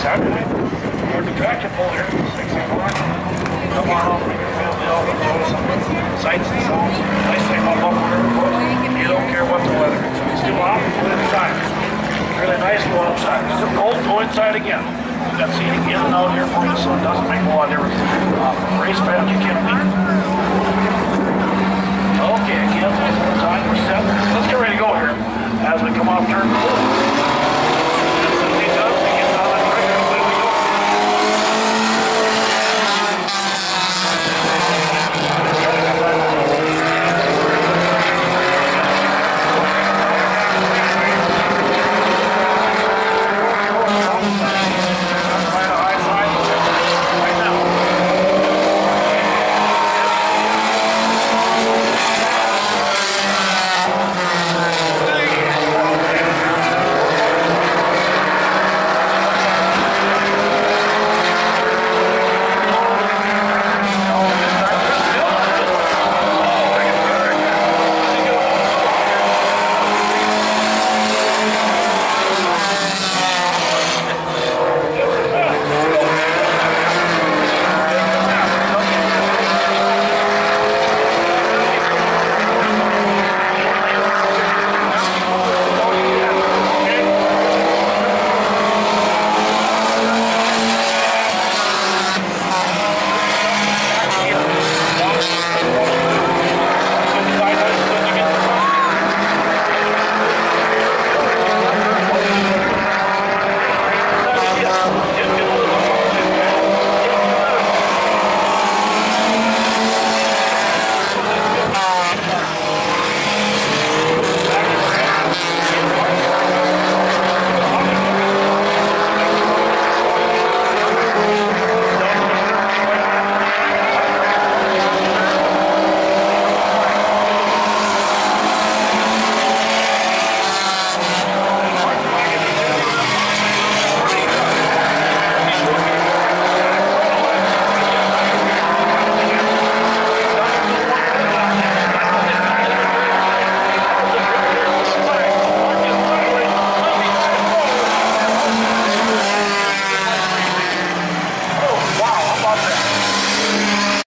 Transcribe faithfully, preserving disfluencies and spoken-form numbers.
Hard to track and pull here. sixty-four. Come on off with your family off and show us some sights and sounds. Nice thing about Buffalo River Forest, you don't care what the weather. Still off, go inside. Really nice go outside. Still cold, go inside again. We've got seating in and out here for you, so it doesn't make a lot of difference. Uh, race fans, you can't beat it. Okay, again, one more time, we're set. Let's get ready to go here as we come off turn four.